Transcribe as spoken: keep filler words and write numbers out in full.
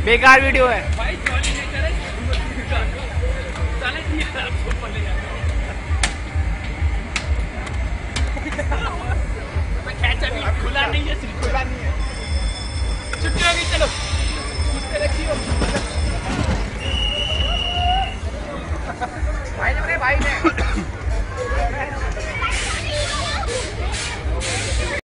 बेकार वीडियो है भाई। जॉली नहीं करे चले नहीं यार आपको पले यार मैं कैचा भी खुला नहीं है, सिर्फ खुला नहीं है। छुट्टी हो गई, चलो उससे रखियो भाई ने भाई ने